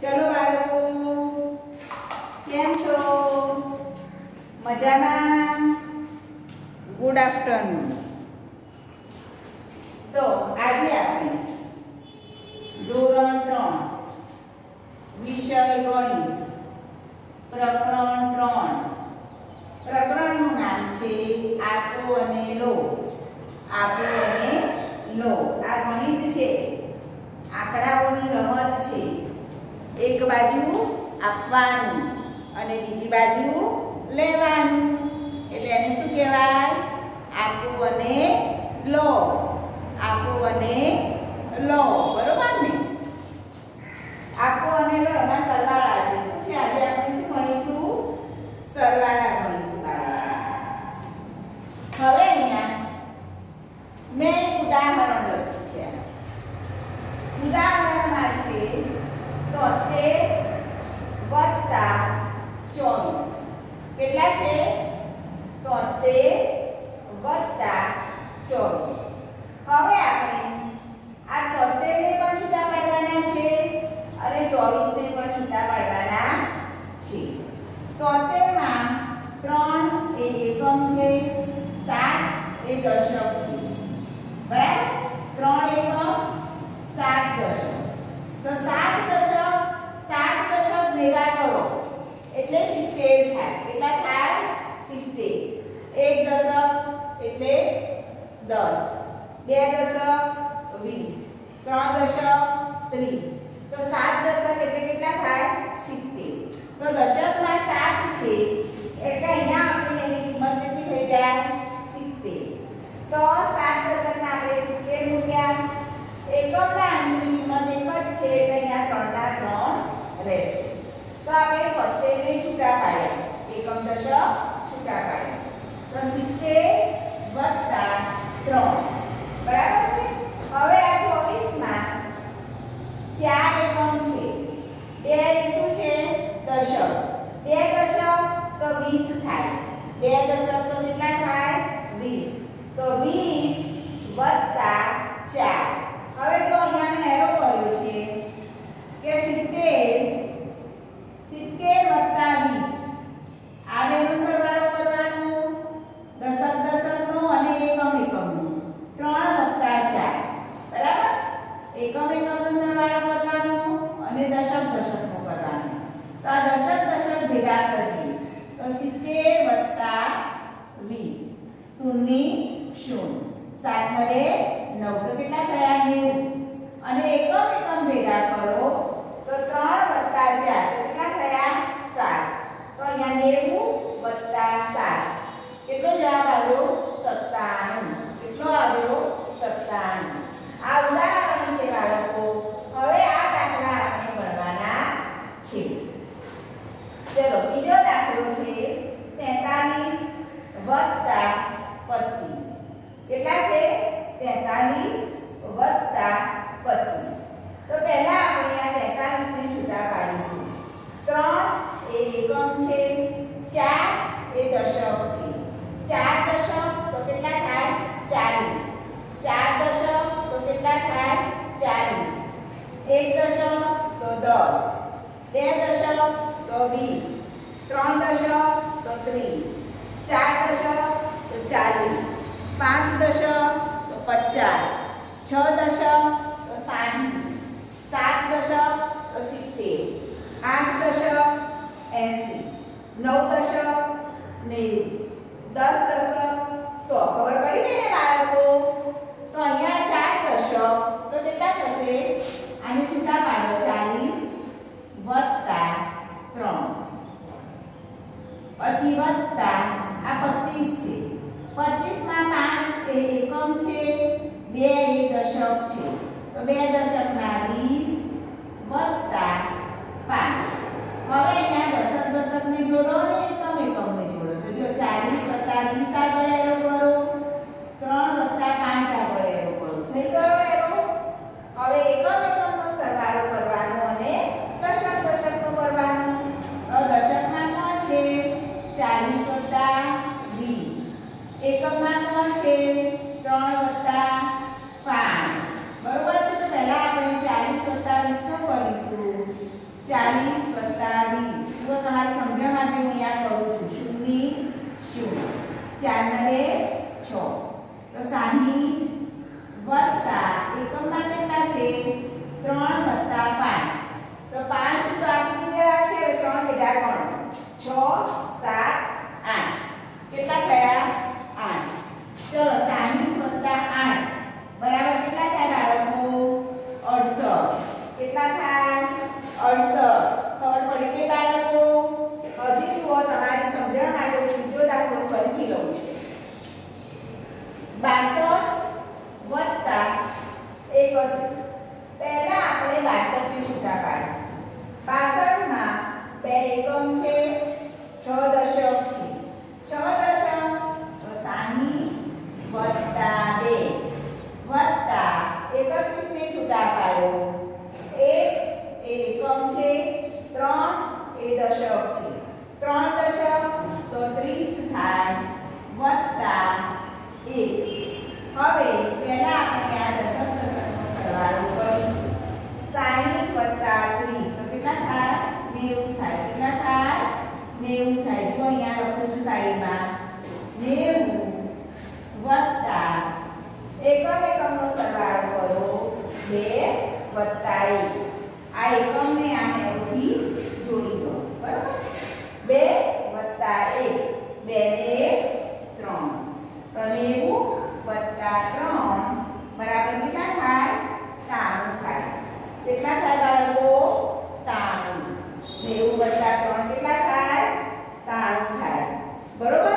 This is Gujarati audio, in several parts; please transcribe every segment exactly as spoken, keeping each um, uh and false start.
ચલો બાળકો, કેમ છો? મજામાં? Good afternoon. તો આજે આપણે ધોરણ ત્રણ વિષય ગણિત પ્રકરણ ત્રણ પ્રકરણનું નામ છે આપો અને લો. આપો અને લો આ ગણિત છે, આંકડાઓની રમત છે. એક બાજુ આપવાનું અને બીજી બાજુ લેવાનું, એટલે એને શું કહેવાય? આપો અને લો. આપો અને લો, બરોબર ને? આપો અને લો એમાં સરવાળા છે. શું છે? આજે આપણે શું ભણીશું? સરવાળા ભણીશું. હવે અહીંયા મેં એક ઉદાહરણ લખ્યું છે. ઉદાહરણમાં છે તોતેર વત્તા ચોવીસ. કેટલા છે? તોતેર વત્તા ચોવીસ. હવે આપણે આ તોતેર ને પણ છૂટા પાડવાના છે અને ચોવીસ ને પણ છૂટા પાડવાના છે. તોતેર માં ત્રણ એ એકમ છે, સાત એ દશક છે. બરાબર? ત્રણ એકમ, સાત દશક. તો સાત દશક સાત દશક ભેગા કરો એટલે સિત્તેર થાય. કેટલા થાય? સિત્તેર. એક દશક એટલે દસ, બે દશક વીસ, ત્રણ દશક ત્રીસ. તો સાત દશક એટલે કેટલા થાય? સિત્તેર. તો દશકમાં સાત છે એટલે અહીંયા આપણે એની કિંમત કેટલી થઈ જાય? સિત્તેર. તો સાત દશકના આપણે સિત્તેર મૂક્યા. એકમના અંકની કિંમત એક જ છે એટલે અહીંયા ત્રણ ના ત્રણ રહેશે. તો આપણે તોતેર ને છૂટા પાડ્યા, એકમ દશક છૂટા પાડ્યા. તો સિત્તેર વત્તા ત્રણ, બરાબર છે? હવે આ ચોવીસ માં ચાર એકમ છે, બે એ શું છે? દશક. બે દશક તો વીસ થાય. બે દશક તો કેટલા થાય? વીસ. તો વીસ વત્તા ચાર. હવે જો અહીંયા મેં એરો કર્યો છે કે સિત્તેર સિત્તેર વત્તા વીસ. આ બેનો સરવાળો કરવાનો, દશક દશકનો અને એકમ એકમનો. ત્રણ વત્તા ચાર, બરાબર? એકમ એકમનો સરવાળો કરવાનો અને દશક દશકનો કરવાનો. તો આ દશક દશક ભેગા કરીએ તો સિત્તેર વત્તા વીસ, શૂન્ય શૂન્ય. સાત નવે નવ. તો કેટલા થયા? નેવું. અને એકમ એકમ ભેગા કરો તો ત્રણ વત્તા ચાર. તો કેટલા થયા? સાત. તો અહીંયા નેવું વત્તા સાત. કેટલો જવાબ આવ્યો? સત્તાણું. કેટલો આવ્યો? સત્તાણું. આ ઉદાહરણ છે બાળકો. હવે આ દાખલા આપણે ગણવાના છે. ચલો બીજો દાખલો છે તેતાલીસ વત્તા પચીસ. કેટલા છે? તેતાલીસ વત્તા પચીસ. તો પહેલા આપણે આ તેતાલીસ ને છૂટા પાડીશું. ત્રણ એ એકમ છે, ચાર એ દશક છે. ચાર દશક તો કેટલા થાય? ચાલીસ. ચાર દશક તો કેટલા થાય? ચાલીસ. એક દશક તો દસ, બે દશક તો વીસ, ત્રણ દશક તો ત્રીસ, ચાર દશક તો ચાલીસ, પાંચ દશક તો પચાસ, છ દશક તો સાઠ, સાત દશક તો સિત્તેર, આઠ દશક એંસી, નવ દશક નેવું, દસ દશક સો. ખબર પડી ગઈ ને બાળકો? તો અહીંયા ચાર દશક તો કેટલા થશે? આને છૂટા પાડો. ચાલીસ વત્તા ત્રણ, પછી વત્તા આ પચીસ છે. પચીસ માં પાંચ એ એકમ છે, બે એ દશક છે. તો બે દશકના વીસ વત્તા પાંચ. હવે અહીંયા દશક દશકને જોડો ને એકમ એકમને જોડો. તો જો ચાલીસ વત્તા વીસ આગળ એરો કરો, ત્રણ વત્તા પાંચ આગળ એરો કરો. થઈ ગયો એરો. હવે એકમ એકમનો સરવાળો કરવાનો અને દશક દશકનો કરવાનો. તો દશકમાં કોણ છે? ચાલીસ વત્તા વીસ. એકમમાં કોણ છે? ત્રણ વત્તા પાંચ. બરોબર છે? તો પહેલા આપણે ચાર ને બે છ, તો સાહીઠ વત્તા એકમમાં કેટલા છે ત્રણ વત્તા પાંચ, તો પાંચ તો આપી દીધેલા છે, હવે ત્રણ બેઠા કોણ છ સાત આઠ, કેટલા થયા આઠ. ચલો સાહીઠ વત્તા આઠ બરાબર કેટલા થાય બાળકો અડસઠ, કેટલા થાય અડસઠ. ખબર પડી ગઈ બાળકો? હજી જુઓ તમારી સમજણ માટે હું બીજો દાખલો ફરીથી લઉં છું. બાસઠ વત્તા એકત્રીસ, પહેલા આપણે બાસઠ ને છૂટા પાડીશું. બાસઠ માં બે એકમ છે, છ દશક છે, છ દશક તો સાહીઠ વત્તા બે વત્તા એકત્રીસ ને છૂટા પાડો, એક એ એકમ છે, ત્રણ એ દશક છે, ત્રણ દશક તો ત્રીસ થાય વત્તા એક. હવે પહેલા આપણે આ દશક દશકનો સરવાળો કરીશું. સાહીઠ વત્તા ત્રીસ તો કેટલા થાય નેવું થાય, કેટલા થાય નેવું થાય. જો અહીંયા લખું છું સાઈડમાં નેવું વત્તા એકમ એકમનો સરવાળો કરો બે વત્તા એક. આ એકમને આ નેવુંથી જોડી દો બરાબર. બે વત્તા એક, બે ને એક ત્રણ, તો નેવું વત્તા ત્રણ બરાબર કેટલા થાય ત્રાણું થાય. કેટલા થાય બાળકો ત્રાણું. નેવું વત્તા ત્રણ કેટલા થાય ત્રાણું થાય બરોબર.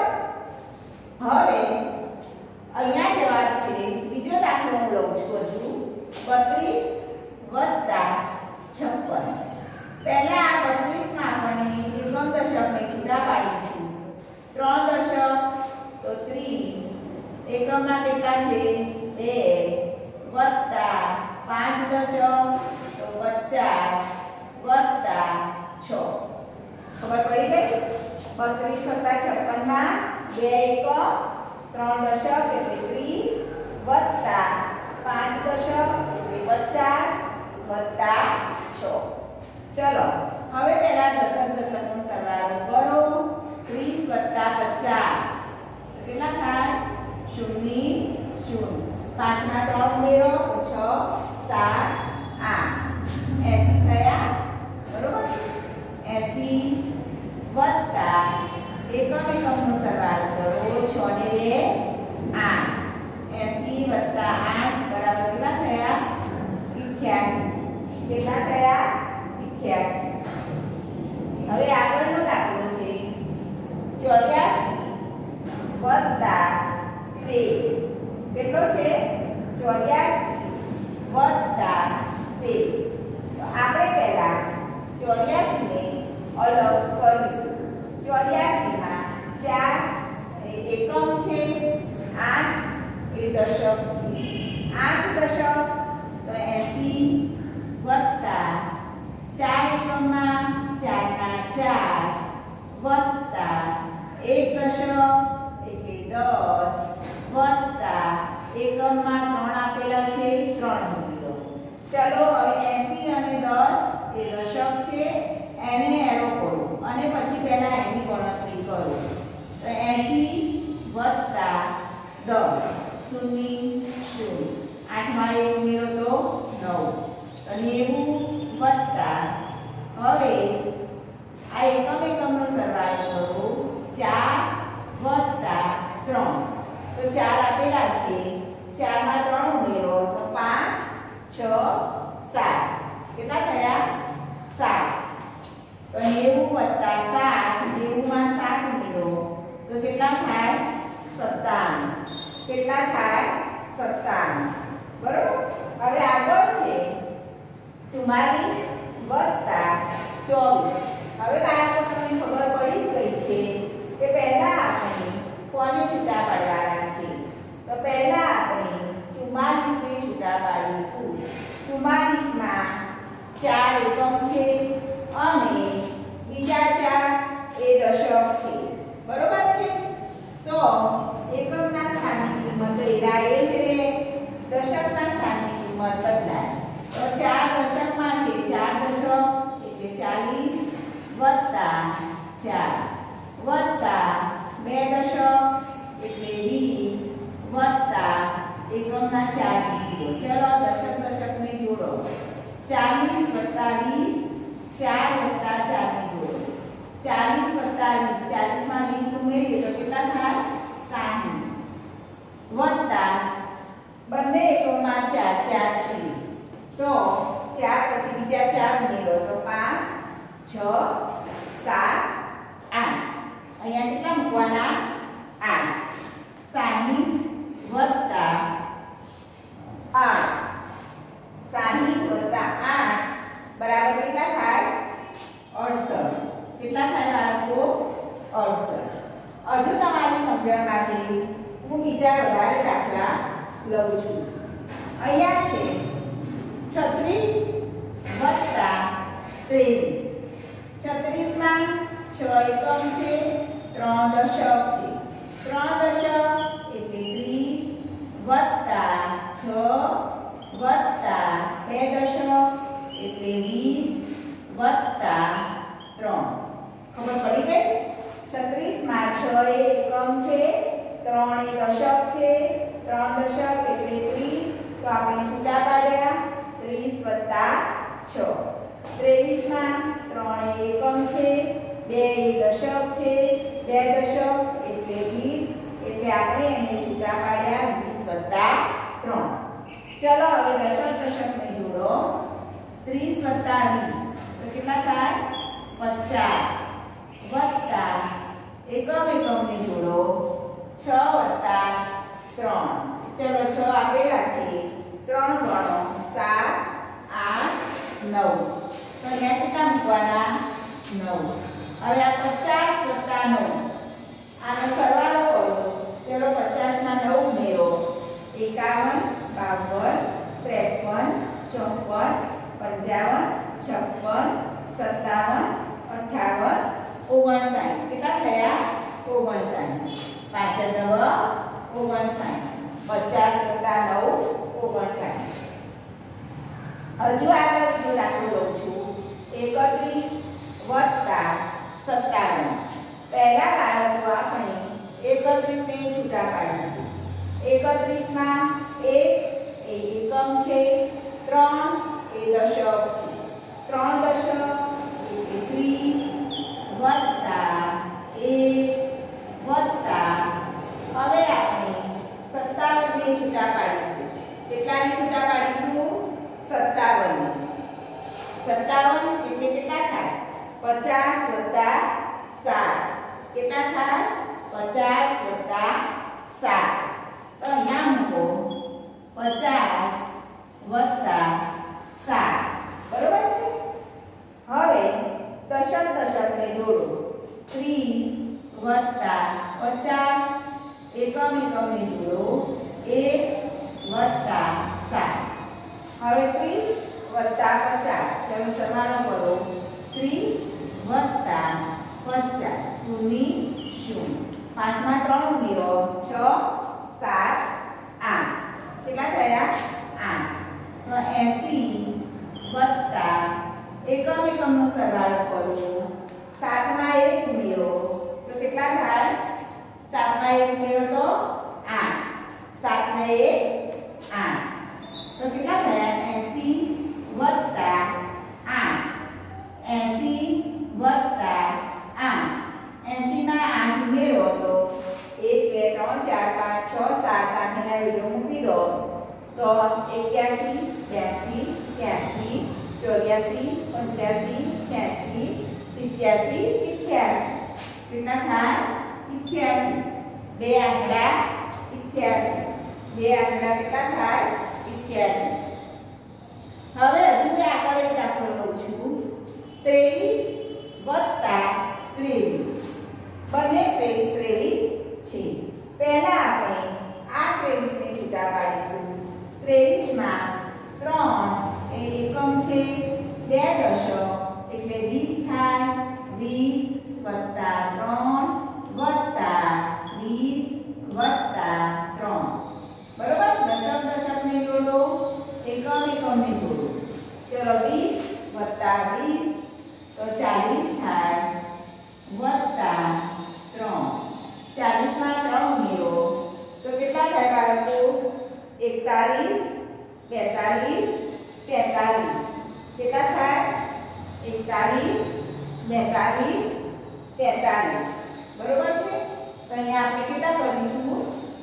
હવે અહીંયા જવાબ છે, બીજો દાખલો હું લઉં છું હજુ. બત્રીસ વત્તા છપ્પન, પહેલા આ બત્રીસ માં આપણને એકમ દશકને છૂટા પાડીશું. ત્રણ દશક તો ત્રીસ, એકમમાં કેટલા છે બે વત્તા પાંચ દશક તો પચાસ વત્તા છ. ખબર પડી ગઈ? બત્રીસ વત્તા છપ્પન માં બે એકમ, ત્રણ દશક એટલે ત્રીસ વત્તા પાંચ દશક એટલે પચાસ વત્તા છ. ચલો હવે પહેલા દશક દશકનો સરવાળો કરો. ત્રીસ વત્તા પચાસ કેટલા થાય શૂન્ય શૂન્ય, પાંચ માં ત્રણ ઉમેરો તો છ સાત આઠ, એસી થયા બરોબર. એસી વત્તા એકમ એકમનો સરવાળો કરો છ ને બે આઠ, એસી વત્તા આઠ બરાબર કેટલા થયા અઠ્યાસી. કેટલા થયા અઠ્યાસી. હવે આગળનો દાખલો છે ચોર્યાસી વત્તા તેર. કેટલો છે ચોર્યાસી વત્તા તેર. તો આપણે પહેલા ચોર્યાસી ને અલગ કરીશું. ચોર્યાસી માં ચાર એકમ છે, આઠ એ દશક છે, આઠ દશક તો એસી વત્તા ચાર એકમમાં ચાર ના ચાર વત્તા એક દશક એટલે દસ વત્તા એકમમાં ત્રણ આપેલા છે ત્રણ મૂકી દો. ચલો હવે એસી અને દસ એ દશક છે, એને એરો કરો અને પછી પહેલા એની ગણતરી કરો. તો એસી વત્તા દસ શૂન્ય શૂન્ય, આઠમાં એક ઉમેરો તો નવ, તો નેવું વત્તા હવે આ એકમ એકમનો સરવાળો કરો ચાર વત્તા ત્રણ. તો ચાર આપેલા છે, ચારમાં ત્રણ ઉમેરો તો પાંચ છ સાત, કેટલા થયા સાત. તો નેવું વત્તા સાત, નેવું માં સાત ઉમેરો તો કેટલા થાય સત્તાણું. કેટલા થાય સત્તાણું બરોબર. હવે આગળ છે ચુમ્માલીસ વત્તા ચોવીસ. હવે બાળકો તમને ખબર પડી જ ગઈ છે કે પહેલા આપણે કોને છૂટા પાડવાના છે. તો પહેલા આપણે ચુમ્માલીસ ને છૂટા પાડીશું. ચુમ્માલીસ માં ચાર એકમ છે અને બીજા ચાર એ દશક છે બરોબર છે. તો એકમના સ્થાનની કિંમત એરા એ જ રહે, દશકના સ્થાનની કિંમત બદલાય. તો ચાર દશકમાં છે, ચાર દશક એટલે ચાલીસ વત્તા ચાર વત્તા બે દશક એકમના ચાર બીજો. ચલો દશક દશકને જોડો. ચાલીસ વત્તા વીસ, ચાર વત્તા ચાર ને જોડો. ચાલીસ વત્તા વીસ, ચાલીસ માં વીસ ઉમેરીએ તો કેટલા થાય? સાઠ. વત્તા બંને એકમમાં ચાર, ચાર છે તો ચાર પછી બીજા ચાર ઉમેરો તો પાંચ, છ, સાત, આઠ. અહીંયા કેટલા મૂકવાના? આઠ. સાહીઠ વત્તા આઠ, સાહીઠ વત્તા આઠ બરાબર કેટલા થાય? અડસઠ. કેટલા થાય બાળકો? અડસઠ. હજુ તમારી સમજણ માટે હું બીજા વધારે દાખલા લઉં છું. અહીંયા છે છત્રીસ વત્તા ત્રેવીસ. છત્રીસ માં છ એકમ છે, ત્રણ દશક છે. ત્રણ દશક એટલે ત્રીસ વત્તા છ વત્તા બે દશક એટલે વીસ વત્તા ત્રણ. ખબર પડી ગઈ? છત્રીસ માં છ એકમ છે, ત્રણ એ દશક છે. ત્રણ દશક એટલે ત્રીસ તો આપણે છૂટા પાડ્યા ત્રીસ વત્તા છ. ત્રેવીસ માં ત્રણ એ એકમ છે, બે એ દશક છે. બે દશક એટલે વીસ એટલે આપણે એને છૂટા પાડ્યા વીસ વત્તા ત્રણ. ચલો હવે દશક દશકને જોડો. ત્રીસ વત્તા વીસ તો કેટલા થાય? પચાસ વત્તા એકમ એકમને જોડો. છ વત્તા ત્રણ. ચલો છ આપેલા છે, ત્રણ ગણો સાત, આઠ, નવ. તો અહીંયા કેટલા મૂકવાના? નવ. હવે આ પચાસ વત્તા નવ આનો સરવાળો કરો. ચલો પચાસ માં નવ ઉમેરો. એકાવન, બાવન, ત્રેપન, ચોપન, પંચાવન, છપ્પન, સત્તાવન, અઠાવન, ઓગણસાઠ. કેટલા થયા? ઓગણસાઠ. પાંચ નવ ઓગણસાઠ. પચાસ વત્તા નવ ઓગણસાઠ. હજુ આગળ બીજો દાખલો લઉં છું. એકત્રીસ વત્તા સત્તાવન. પહેલા બાળકો આપણે એકત્રીસ ને છૂટા પાડીશું. એકત્રીસ માં એક એ એકમ છે, ત્રણ એ દશક છે. ત્રણ દશક એટલે ત્રીસ વત્તા એક વત્તા હવે આપણે સત્તાવન ને છૂટા પાડીશું. કેટલાને છૂટા પાડીશું? સત્તાવન. સત્તાવન એટલે કેટલા થાય? પચાસ વત્તા સાત. કેટલા થાય? પચાસ વત્તા સાત. તો અહીંયા મૂકો પચાસ વત્તા સાત. બરોબર છે? હવે દશક દશકને જોડો. ત્રીસ વત્તા પચાસ એકમ એકમને જોડો. એક વત્તા સાત. હવે ત્રીસ વત્તા પચાસ. ચલો સરવાળો કરો. ત્રીસ વત્તા પચાસ શૂન્ય શૂન્ય. પાંચમાં ત્રણ ઉમેરો. છ, સાત, આઠ. કેટલા થયા? આઠ. તો એસી વત્તા એકમ એકમનો સરવાળો કરો. સાતમાં એક ઉમેરો તો કેટલા થાય? સાતમાં એક ઉમેરો તો આઠ. સાત ને એક આઠ. તો કેટલા થયા? એસી વત્તા આઠ. એસી વત્તા આઠ. એસી માં આઠ ઉમેરો તો એક, બે, ત્રણ, ચાર, પાંચ, છ, સાત, આઠ એના વેલો મૂકી દો તો એક્યાસી, બ્યાસી, ત્યાસી, ચોર્યાસી, પંચ્યાસી, છ્યાસી, સિત્યાસી, ઇઠ્યાસી. કેટલા થાય? ઇઠ્યાસી. બે આંકડા ઇઠ્યાસી. બે આંકડા કેટલા થાય? ઇઠ્યાસી. હવે હજુ મેં આગળ એક દાખલો લઉં છું. ત્રેવીસ વત્તા ત્રેવીસ. બંને ત્રેવીસ ત્રેવીસ છે. પહેલા આપણે આ ત્રેવીસ ને છૂટા પાડીશું. ત્રેવીસ માં ત્રણ એ એકમ છે, બે દશક એટલે વીસ થાય. વીસ વત્તા ત્રણ વત્તા વીસ વત્તા ત્રણ. બરોબર? દશક દશક ને જોડો. એકમ એકમ ને જોડો. ચલો વીસ વત્તા વીસ તો ચાલીસ થાય વત્તા ત્રણ. ચાલીસ માં ત્રણ ઉમેરો તો કેટલા થાય બાળકો? એકતાલીસ, બેતાલીસ, તેતાલીસ. કેટલા થાય? એકતાલીસ, બેતાલીસ, તેતાલીસ. બરોબર છે? તો અહીંયા આપણે કેટલા કરીશું?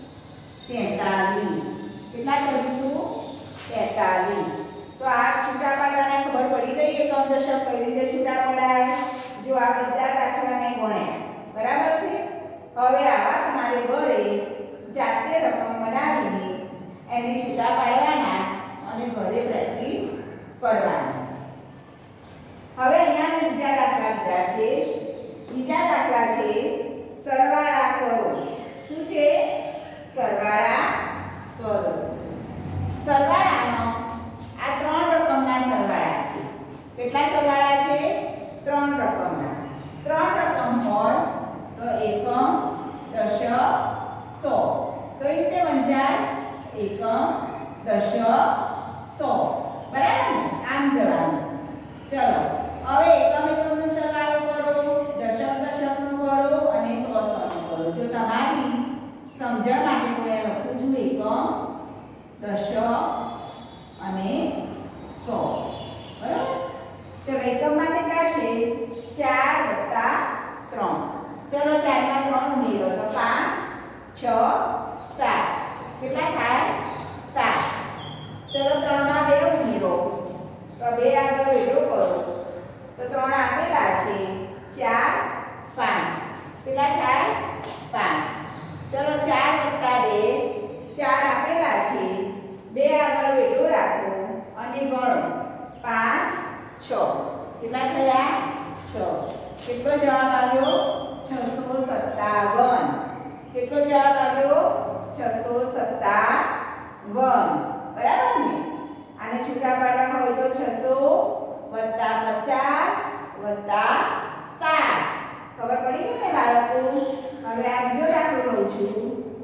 તેતાલીસ. કેટલા કરીશું? તેતાલીસ. તો આ છૂટા પાડવાના ખબર પડી ગઈ એકમ દશક કઈ રીતે છૂટા પડાય? જો આ બધા દાખલા મેં ગણ્યા. બરાબર છે? હવે આવા તમારે ઘરે જાતે રકમ બનાવીને એને છૂટા પાડવાના અને ઘરે પ્રેક્ટિસ કરવાની. હવે અહીંયા બીજા દાખલા લીધા છે. બીજા દાખલા છે સરવાળા કરો. શું છે? સરવાળા કરો. સરવાળામાં આ ત્રણ રકમના સરવાળા છે. કેટલા સરવાળા છે? ત્રણ રકમના. ત્રણ રકમ હોય તો એકમ, દશક, સો. કઈ રીતે વંચાય? એકમ, દશક, સો. બરાબર ને? આમ જવાનું. ચલો હવે એકમ એકમનો સરવાળો કરો, દશક દશકનો કરો અને સો સોનો કરો. જો તમારી સમજણ માટે હું એ લખું છું એકમ, દશક અને સો. બરાબર? ચલો એકમમાં કેટલા છે? ચાર વત્તા ત્રણ. ચલો ચાર માં ત્રણ ઉમેરો તો પાંચ, છ, સાત. કેટલા થાય? સાત. ચલો ત્રણ માં બે ઉમેરો તો બે આગળ વેડો કરો તો ત્રણ આપેલા છે, ચાર, પાંચ. કેટલા થાય? પાંચ. ચલો ચાર વત્તા બે, ચાર આપેલા છે, બે આગળ વેડો રાખો અને ગણો પાંચ, છ. કેટલા થયા? છ. કેટલો જવાબ આવ્યો? છસો સત્તાવન. કેટલો જવાબ આવ્યો? છસો સત્તાવન. બરાબર ને? આને છૂટા પાડવા હોય તો છસો વત્તા પચાસ વત્તા સાત. ખબર પડી ગઈ ને બાળકો? હવે આ બીજો દાખલો લઉં છું.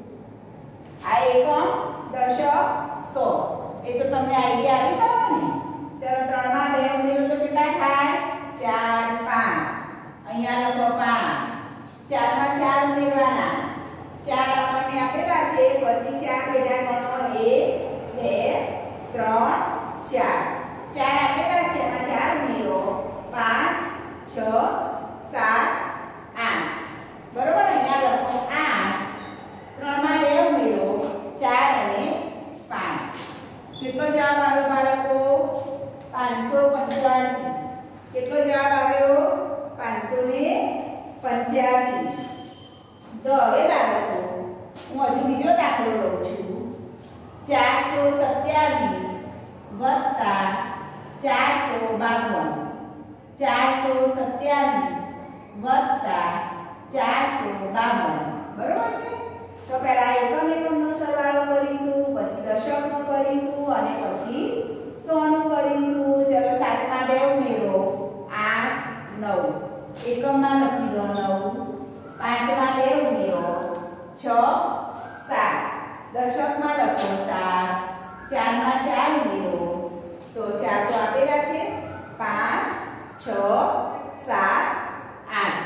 આ એકમ, દશક, સો. એ તો તમને આઈડિયા આવી ગયો ને? ચલો ત્રણ માં બે ઉમેરો તો કેટલા થાય? ચાર, પાંચ. અહીંયા લખો પાંચ. ચાર માં ચાર ઉમેરવાના. ચાર આપણને આપેલા છે, ફરીથી ચાર બેટા ગણો. એક, બે, ત્રણ, ચાર. ચાર આપેલા છે, એમાં ચાર ઉમેરો. પાંચ, છ, સાત, આઠ. બરોબર? અહીંયા લખો આઠ. ત્રણ માં બે ઉમેરો. ચાર અને પાંચ. કેટલો જવાબ આવ્યો બાળકો? પાંચસો પંચ્યાસી. કેટલો જવાબ આવ્યો? પાંચસો ને પંચ્યાસી. તો હવે બાળકો હું હજુ બીજો દાખલો લઉં છું. ચારસો સત્યાવીસ વત્તા ચારસો બાવન. ચારસો સત્યાવીસ વત્તા ચારસો બાવન. બરોબર છે? તો પહેલા એકમ એકમનો સરવાળો કરીશું, પછી દશકનો કરીશું અને પછી સોનું કરીશું. ચલો સાત માં બે ઉમેરો. આઠ, નવ. એકમમાં લખી દો નવ. પાંચ માં બે ઉમેરો. છ, સાત. દશકમાં લખો સાત. ચાર માં ચાર ઉમેરો તો ચાર તો આપેલા છે, પાંચ, છ, સાત, આઠ.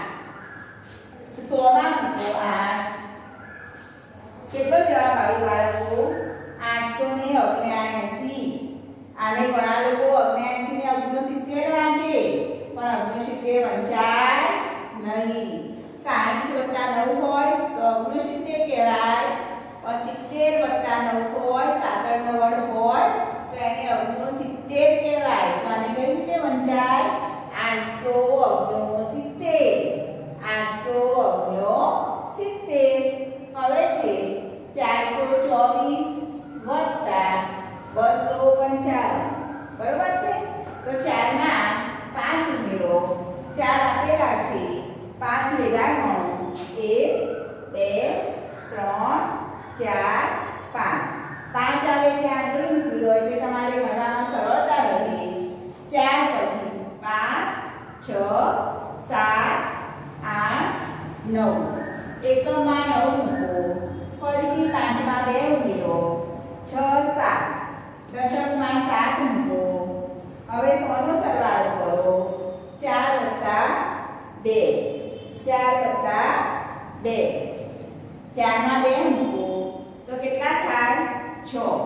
સો માં મૂકો આઠ. કેટલો જવાબ આવ્યો બાળકો? આઠસો ને ઓગણએંસી. આને ઘણા લોકો ઓગણએંસી ને ઓગણસિત્તેર વાંચે, પણ ઓગણસિત્તેર વંચાય નહીં. સાહીઠ વત્તા નવ હોય તો ઓગણસિત્તેર કહેવાય. સિત્તેર વત્તા નવ હોય, સાતડ નવ્વદ હોય તો એને ઓગણસિત્તેર કહેવાય. તો આને કઈ રીતે વંચાય? આઠસો ઓગણસિત્તેર. આઠસો ઓગણસિત્તેર. હવે છે ચારસો ચોવીસ વત્તા બસો પંચાવન. બરોબર છે? તો ચાર માં પાંચ ઉમેરો. ચાર આપેલા છે, પાંચ વેલા ગણો. એક, બે, ત્રણ, ચાર, પાંચ. પાંચ આવે ત્યાં આગળ મૂકી દો એટલે તમારે ગણવામાં સરળતા રહે. ચાર પછી પાંચ, છ, સાત, આઠ, નવ. એકમમાં નવ મૂકો. ફરીથી પાંચમાં બે ઉમેરો. છ, સાત. દશકમાં સાત મૂકો. હવે સોનો સરવાળો કરો. ચાર વત્તા બે. ચાર વત્તા બે. ચાર માં બે મૂકો તો કેટલા થાય? છ.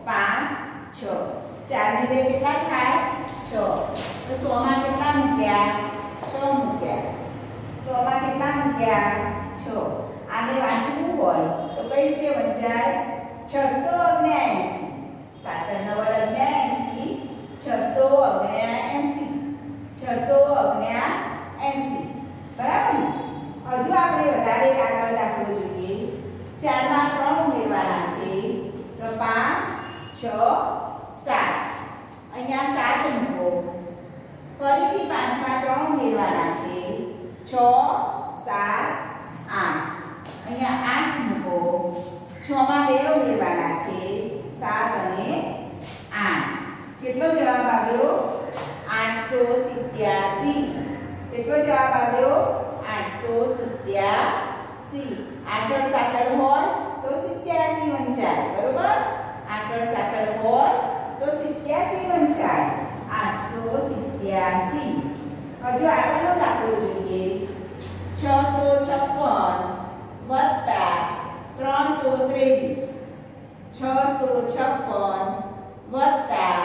પાંચ છ ચાર ને બે કેટલા થાય છ તો સો માં કેટલા મૂક્યા છ મૂક્યા સો માં કેટલા મૂક્યા છ આને વાંચવું હોય તો કઈ રીતે વંચાય છસો ઓગણએંસી સાત નવ ઓગણએંસી છસો ઓગણએંસી છસો ઓગણએંસી બરાબર ને હજુ આપણે વધારે આગળ દાખલો જોઈએ ચાર માં ત્રણ ઉમેરવાના છે તો પાંચ છ સાત અહીંયા સાત મૂકો ફરીથી પાંચ માં ત્રણ ઉમેરવાના છે છ સાત આઠ અહીંયા આઠ મૂકો છ માં બે ઉમેરવાના છે સાત અને આઠ કેટલો જવાબ આવ્યો આઠસો સિત્યાસી કેટલો જવાબ આવ્યો આઠસો સિત્યાસી આઠડ સાકળ હોય તો સિત્યાસી વંચાય બરોબર આઠડ સાકળ હોય તો સિત્યાસી વંચાય આઠસો સિત્યાસી હજુ આગળનો દાખલો જોઈએ છસો છપ્પન વત્તા ત્રણસો ત્રેવીસ છસો છપ્પન વત્તા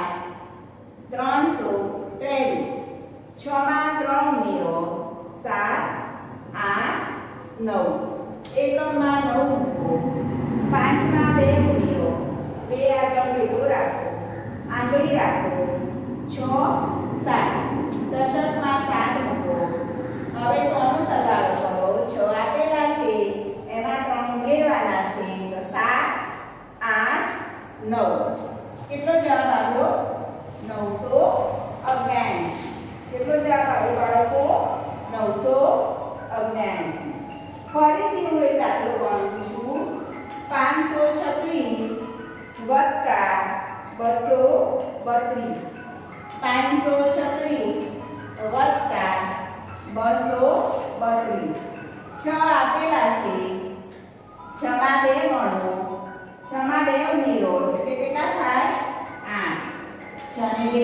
ત્રણસો ત્રેવીસ છ માં ત્રણ ઉમેરો સાત આઠ નવ એકમમાં નવ મૂકો પાંચમાં બે ઉમેરો બે આગળ ભેગો રાખો આંગળી રાખો છ સાત દશકમાં સાત મૂકો હવે સોનો સરવાળો કરો છ આપેલા છે એમાં ત્રણ ઉમેરવાના છે તો સાત આઠ નવ કેટલો જવાબ આવ્યો નવસો ઓગણએંસી કેટલો જવાબ આવ્યો બાળકો નવસો ઓગણએંસી ફરીથી હું એક દાખલો ગણું છું પાંચસો છત્રીસ વત્તા બસો બત્રીસ પાંચસો છત્રીસ વત્તા બસો બત્રીસ છ આપેલા છે છ માં બે ગણો છ માં બે ઉમેરો એટલે કેટલા થાય આઠ છ ને બે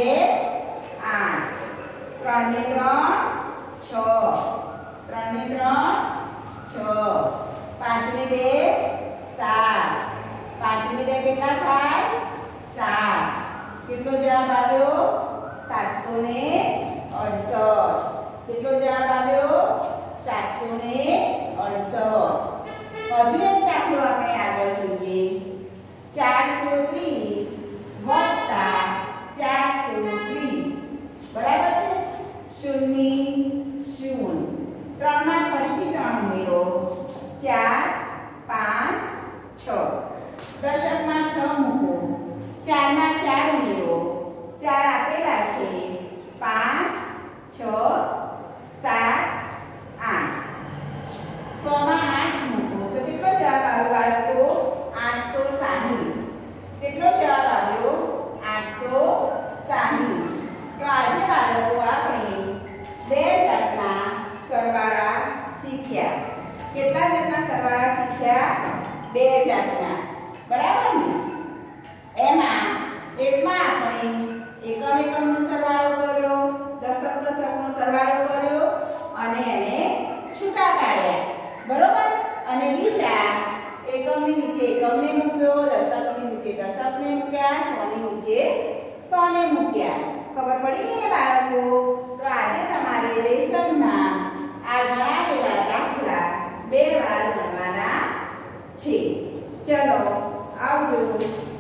આઠ ત્રણ ને ત્રણ છ ત્રણ ને ત્રણ છ પાંચ ને બે સાત પાંચ ને બે કેટલા થાય સાત કેટલો જવાબ આવ્યો સાતસો ને અડસઠ કેટલો જવાબ આવ્યો સાતસો ને અડસઠ હજુ એક દાખલો આપણે આગળ જોઈએ ચારસો ત્રીસ વત્તા ચારસો ત્રીસ બરાબર છે શૂન્ય શૂન્ય ત્રણ માં ફરીથી ત્રણ ઉમેરો ચાર પાંચ છ દશકમાં છ મૂકો ચાર માં ચાર ઉમેરો ચાર આપેલા છે પાંચ છ સાત આઠ સો માં આઠ મૂકો તો કેટલો જવાબ આવ્યો બાળકો આઠસો સાહીઠ કેટલો જવાબ આવ્યો આઠસો સાહીઠ તો આજે બાળકો આપણે બે જાતના સરવાળા શીખ્યા કેટલા જાતના સરવાળા શીખ્યા બે જાતના બરાબર ને એમાં એકમાં આપણે એકમ એકમનો સરવાળો કર્યો દશક દશકનો સરવાળો કર્યો અને એને છૂટા પાડ્યા બરોબર અને બીજા એકમની નીચે એકમને મૂક્યો દશકની નીચે દશકને મૂક્યા સોની નીચે સોને મૂક્યા ખબર પડી ને બાળકો તો આજે તમારે લેસનમાં આ ગણાવેલા દાખલા બે વાર ગણવાના છે ચલો આવજો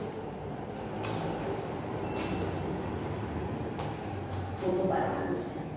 ખૂબ ખૂબ આભાર.